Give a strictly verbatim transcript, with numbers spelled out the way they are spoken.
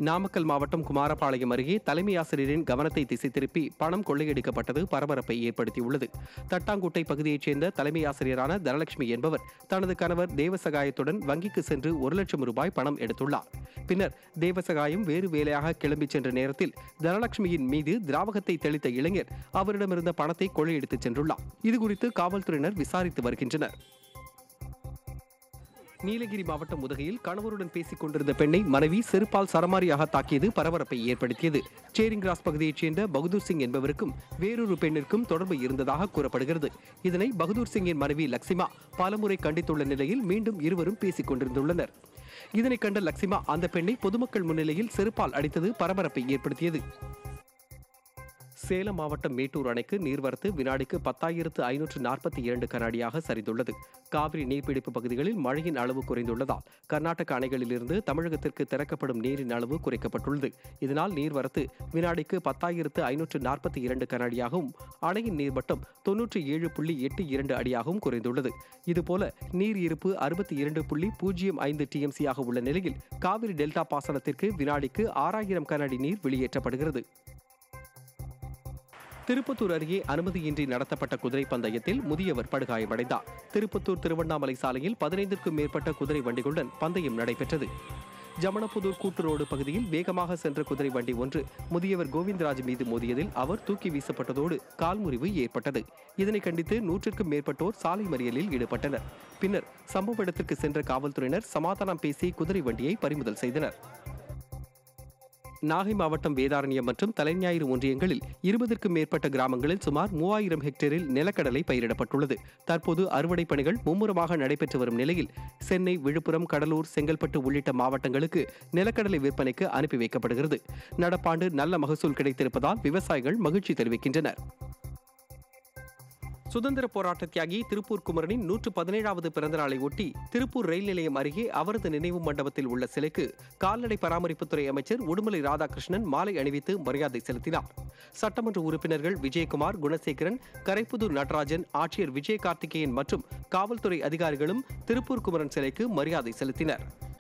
நாமக்கல் மாவட்டம் குமாரபாளையம் அருகே தலைமை ஆசிரியரின் கவனத்தை திசை திருப்பி பணம் கொள்ளையடிக்கப்பட்டது பரபரப்பை ஏற்படுத்தியுள்ளது. தட்டாங்குட்டை பகுதியைச் சேர்ந்த தலைமை ஆசிரியரான தனலட்சுமி என்பவர் தனது கணவர் தேவசகாயத்துடன் வங்கிக்கு சென்று ஒரு லட்சம் ரூபாய் பணம் எடுத்துள்ளார். பின்னர் தேவசகாயம் வேறு வேலையாக கிளம்பிச் சென்ற நேரத்தில் தனலட்சுமியின் மீது திராவகத்தை தெளித்த இளைஞர் அவரிடமிருந்த பணத்தை கொள்ளையடித்துச் சென்றுள்ளார். இதுகுறித்து காவல்துறையினர் விசாரித்து வருகின்றனர். நீலகிரி மாவட்டம் உதகையில் கணவருடன் பேசிக் கொண்டிருந்த பெண்ணை மனைவி செருப்பால் சரமாரியாக தாக்கியது பரபரப்பை ஏற்படுத்தியது. சேரிங் கிராஸ் பகுதியைச் சேர்ந்த பகதூர் சிங் என்பவருக்கும் வேறொரு பெண்ணிற்கும் தொடர்பு இருந்ததாக கூறப்படுகிறது. இதனை பகதூர் சிங்கின் மனைவி லக்சிமா பலமுறை கண்டித்துள்ள நிலையில் மீண்டும் இருவரும் பேசிக் கொண்டிருந்துள்ளனர். இதனை கண்ட லக்சிமா அந்த பெண்ணை பொதுமக்கள் முன்னிலையில் செருப்பால் அடித்தது பரபரப்பை ஏற்படுத்தியது. சேலம் மாவட்டம் மேட்டூர் அணைக்கு நீர்வரத்து வினாடிக்கு பத்தாயிரத்து ஐநூற்று நாற்பத்தி இரண்டு கனஅடியாக சரிந்துள்ளது. காவிரி நீர்பிடிப்பு பகுதிகளில் மழையின் அளவு குறைந்துள்ளதால் கர்நாடக அணைகளிலிருந்து தமிழகத்திற்கு திறக்கப்படும் நீரின் அளவு குறைக்கப்பட்டுள்ளது. இதனால் நீர்வரத்து வினாடிக்கு பத்தாயிரத்து ஐநூற்று நாற்பத்தி இரண்டு கனஅடியாகவும் அணையின் நீர்மட்டம் தொன்னூற்றி ஏழு புள்ளி எட்டு இரண்டு அடியாகவும் குறைந்துள்ளது. இதுபோல நீர் இருப்பு அறுபத்தி இரண்டு புள்ளி பூஜ்ஜியம் ஐந்து டிஎம்சியாக உள்ள நிலையில் காவிரி டெல்டா பாசனத்திற்கு வினாடிக்கு ஆறாயிரம் கனஅடி நீர் வெளியேற்றப்படுகிறது. திருப்பத்தூர் அருகே அனுமதியின்றி நடத்தப்பட்ட குதிரை பந்தயத்தில் முதியவர் படுகாயமடைந்தார். திருப்பத்தூர் திருவண்ணாமலை சாலையில் பதினைந்திற்கும் மேற்பட்ட குதிரை வண்டிகளுடன் பந்தயம் நடைபெற்றது. ஜமனப்புதூர் கூட்டுரோடு பகுதியில் வேகமாக சென்ற குதிரை வண்டி ஒன்று முதியவர் கோவிந்தராஜ் மீது மோதியதில் அவர் தூக்கி வீசப்பட்டதோடு கால்முறிவு ஏற்பட்டது. இதனை கண்டித்து நூற்றுக்கும் மேற்பட்டோர் சாலை மறியலில் ஈடுபட்டனர். பின்னர் சம்பவ இடத்திற்கு சென்ற காவல்துறையினர் சமாதானம் பேசி குதிரை வண்டியை பறிமுதல் செய்தனர். நாகை மாவட்டம் வேதாரண்யம் மற்றும் தலைஞாயிறு ஒன்றியங்களில் இருபதற்கும் மேற்பட்ட கிராமங்களில் சுமார் மூவாயிரம் ஹெக்டேரில் நிலக்கடலை பயிரிடப்பட்டுள்ளது. தற்போது அறுவடை பணிகள் மும்முரமாக நடைபெற்று வரும் நிலையில் சென்னை, விழுப்புரம், கடலூர், செங்கல்பட்டு உள்ளிட்ட மாவட்டங்களுக்கு நிலக்கடலை விற்பனைக்கு அனுப்பி வைக்கப்படுகிறது. நடப்பாண்டு நல்ல மகசூல் கிடைத்திருப்பதால் விவசாயிகள் மகிழ்ச்சி தெரிவிக்கின்றனர். சுதந்திர போராட்ட தியாகி திருப்பூர் குமரனின் நூற்று பதினேழாவது பிறந்த நாளை ஒட்டி திருப்பூர் ரயில் நிலையம் அருகே அவரது நினைவு மண்டபத்தில் உள்ள சிலைக்கு கால்நடை பராமரிப்புத்துறை அமைச்சர் உடுமலை ராதாகிருஷ்ணன் மாலை அணிவித்து மரியாதை செலுத்தினார். சட்டமன்ற உறுப்பினர்கள் விஜயகுமார், குணசேகரன், கரைப்புதூர் நடராஜன், ஆட்சியர் விஜய கார்த்திகேயன் மற்றும் காவல்துறை அதிகாரிகளும் திருப்பூர் குமரன் சிலைக்கு மரியாதை செலுத்தினர்.